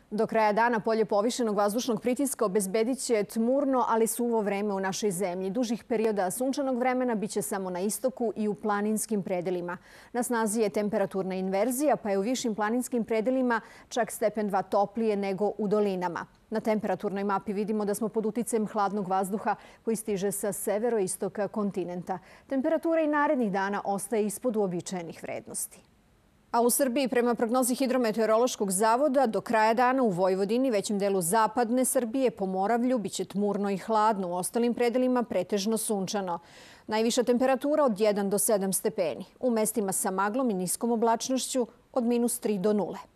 Do kraja dana polje povišenog vazdušnog pritiska obezbedit će tmurno, ali suvo vreme u našoj zemlji. Dužih perioda sunčanog vremena biće samo na istoku i u planinskim predelima. Na snazi je temperaturna inverzija, pa je u višim planinskim predelima čak stepen 2 toplije nego u dolinama. Na temperaturnoj mapi vidimo da smo pod uticajem hladnog vazduha koji stiže sa severoistoka kontinenta. Temperatura i narednih dana ostaje ispod uobičajenih vrednosti. A u Srbiji, prema prognozi Hidrometeorološkog zavoda, do kraja dana u Vojvodini, većem delu zapadne Srbije, Pomoravlju, biće tmurno i hladno, u ostalim predelima pretežno sunčano. Najviša temperatura od 1 do 7 stepeni. U mestima sa maglom i niskom oblačnošću od -3 do 0.